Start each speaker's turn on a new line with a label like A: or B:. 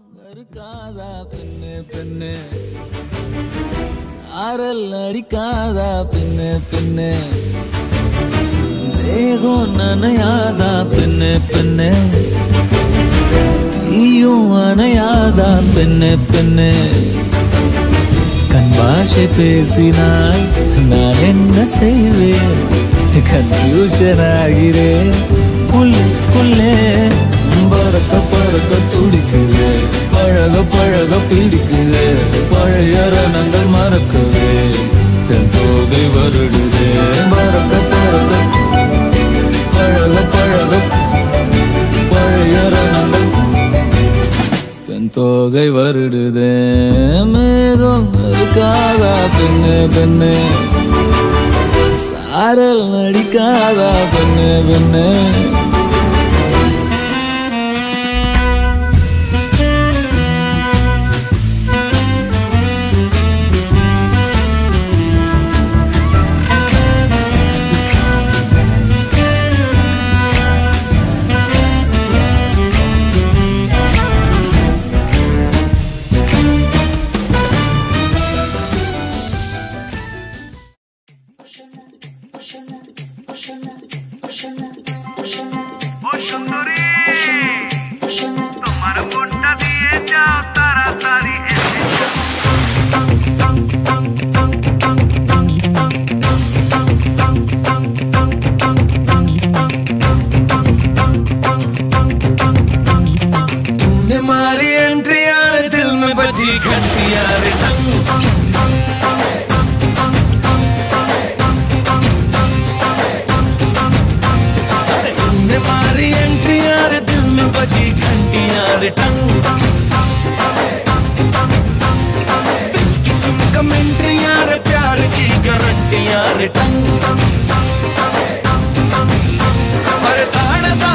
A: இருக்காதா பெண்ணு பெண்ணு சாரல் அடிக்காதா பெண்ணு பெண்ணு தேகம் நனையாதா பெண்ணு பெண்ணு தீயும் அணையாதா பெண்ணு பெண்ணு கண் பாஷை பேசினால் நான் என்ன செய்வேன் கன்ஃபியூஷன் ஆகிறேன் உள்ளே பறக்க பறக்க துடிக்குது பழக பழக பிடிக்குது பழைய ரணங்கள் மறக்குது என் தோகை வருடுது பறக்க பறக்க பழக பழக பழைய ரணங்கள் என் தோகை வருடுது மேகம் இருக்காதா பெண்ணு பெண்ணு சாரல் நடிக்காதா பெண்ணு பெண்ணு
B: पर